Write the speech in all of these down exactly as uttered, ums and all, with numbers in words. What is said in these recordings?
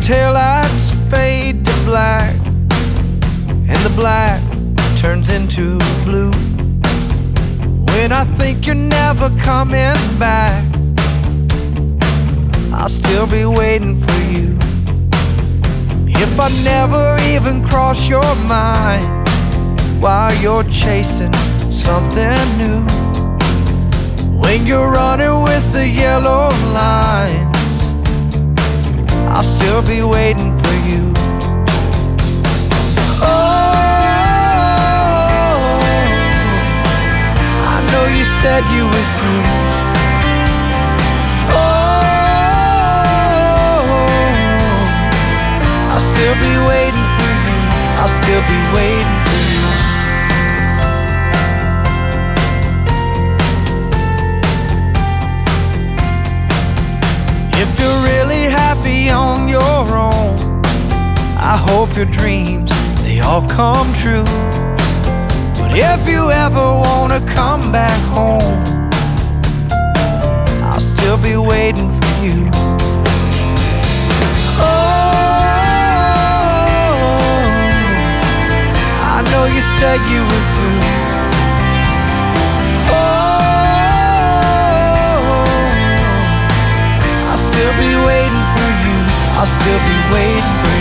taillights fade to black, and the black turns into blue. When I think you're never coming back, I'll still be waiting for you. If I never even cross your mind while you're chasing something new, when you're running with the yellow lines, I'll still be waiting for you. Oh, I know you said you were through. I'll still be waiting for you. I'll still be waiting for you. If you're really happy on your own, I hope your dreams, they all come true. But if you ever wanna come back home, I'll still be waiting for you. I know you said you were through. Oh, I'll still be waiting for you. I'll still be waiting for you.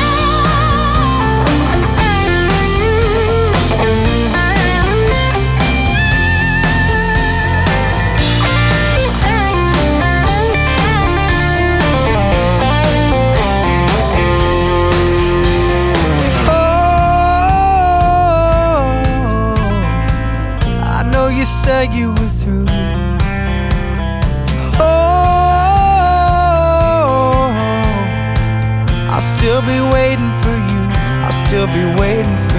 You said you were through. Oh, I'll still be waiting for you. I'll still be waiting for you.